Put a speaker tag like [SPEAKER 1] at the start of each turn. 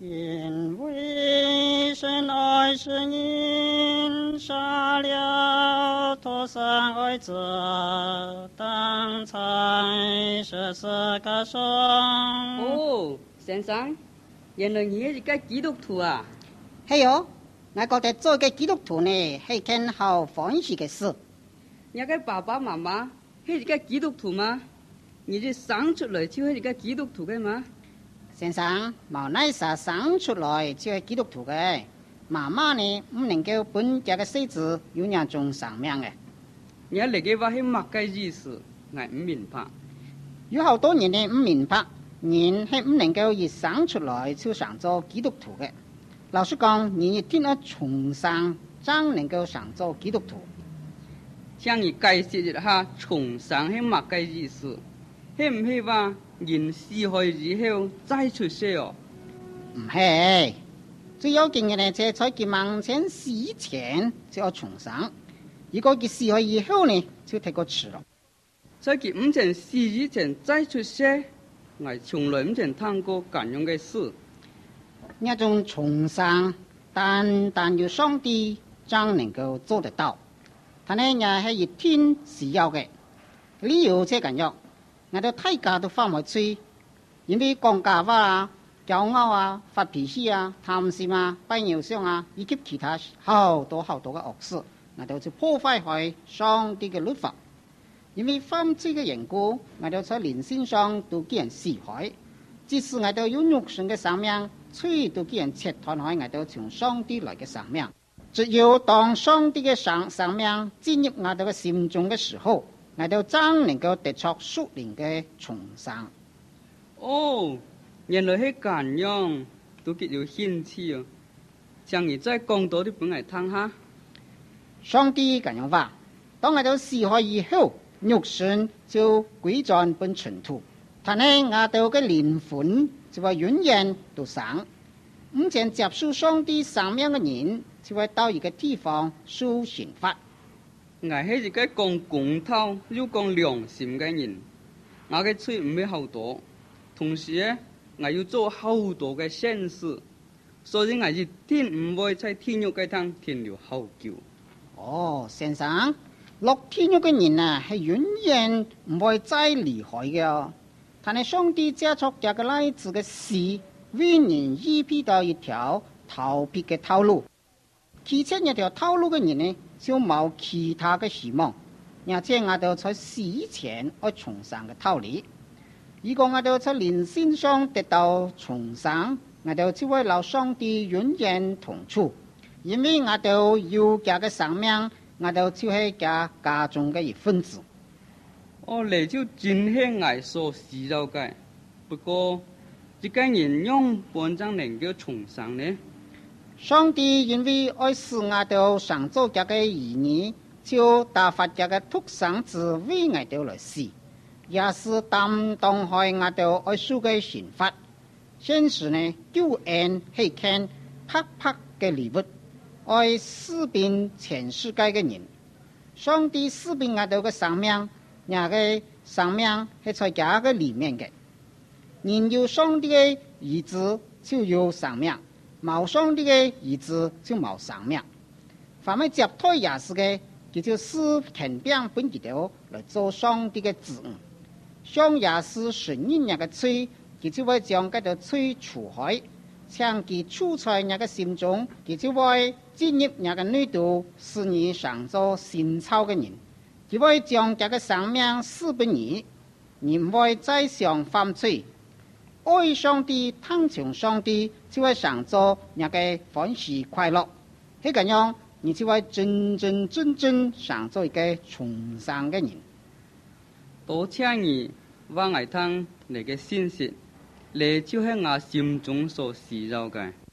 [SPEAKER 1] 因为神爱世人，杀了脱生爱子，当才是个生。
[SPEAKER 2] 哦，先生，原來你係一個基督徒啊？
[SPEAKER 1] 係哦，我覺得做個基督徒呢係件好歡喜嘅事。
[SPEAKER 2] 你個爸爸媽媽係一個基督徒嗎？你哋生出來就係一個基督徒嘅嗎？
[SPEAKER 1] 先生，冇乃啥生出來就係基督徒嘅，媽媽呢唔能夠本家嘅細子有兩種生命嘅。
[SPEAKER 2] 你嚟嘅話係乜嘅意思？我唔明白。
[SPEAKER 1] 有好多人呢唔明白，人係唔能夠一生出來就上做基督徒嘅。老實講，人一定要從生才能夠上做基督徒。
[SPEAKER 2] 向你解釋一下重生係乜嘅意思？係唔係話人死去之後再出世哦？
[SPEAKER 1] 唔係，最要緊嘅呢就係在佢亡前死前就要重生，如果佢死去以後呢就太過遲咯。
[SPEAKER 2] 在佢唔曾死以前再出世，我從來唔曾聽過咁樣嘅事。
[SPEAKER 1] 呢種重生，但有上帝才能夠做得到，但係也係一天需要嘅。理由就係咁樣。我哋大家都翻埋嘴，因為講假話啊、驕傲啊、發脾氣啊、貪心啊、拜偶像啊，以及其他好多嘅惡事，我哋就破壞開上帝嘅律法。因為犯罪嘅緣故，我哋在靈性上都叫人死害，即使我哋有肉身嘅生命，罪都叫人切斷開我哋從上帝來嘅生命。只有當上帝嘅生命進入我哋嘅心中嘅時候，我哋真能夠得出屬靈嘅重生。
[SPEAKER 2] 哦，原來係咁樣，都幾有興趣哦。請你再講多啲俾我聽下。
[SPEAKER 1] 上帝咁樣話：當我哋死去以後，肉身就歸轉本塵土，但係我哋嘅靈魂就會永遠都生。唔曾接受上帝生命嘅人，就會到一個地方受刑罰。
[SPEAKER 2] 我係一個講公道又講良心嘅人，我嘅罪唔係好多，同時咧，我要做好多嘅善事，所以我一定唔會在天獄嘅堂停留好久。
[SPEAKER 1] 哦，先生，落天獄嘅人啊，係永遠唔會再離開嘅。但係上帝借出這個例子嘅事，為人預備到一條逃避嘅道路。其實一條道路嘅人呢，就冇其他嘅希望，而且我哋在死前要重生嘅道理。如果我哋在靈性上得到重生，我哋就會留上帝永遠同處，因為我哋有家嘅生命，我哋就係家中嘅一份子。
[SPEAKER 2] 哦，你就真係我所知道嘅，不過一個人用本章能夠重生呢？
[SPEAKER 1] 上帝因為愛使我哋上做這個兒女，就打發這個獨生子為我哋來死，也是擔當開我哋愛受嘅刑罰。現時呢，救恩係件拍嘅禮物，愛使遍全世界嘅人。上帝使遍我哋嘅生命，那個生命係在這個裡面嘅。人有上帝嘅兒子，就有生命。冇上帝嘅兒子就冇生命，凡係接託耶穌嘅，佢就使權柄本佢哋來做上帝嘅子女。像耶穌承認人嘅罪，佢就會將嗰條罪除開；將佢處在人嘅心中，佢就會進入人嘅內度，使你上做新造嘅人。佢會將這個生命賜俾你，你唔會再想犯罪。愛上帝、聽從上帝，就會上做一個歡喜快樂。係咁樣，你就會真正上做一個重生嘅人。
[SPEAKER 2] 多謝你話我聽你嘅信息，你就係我心中所需要嘅。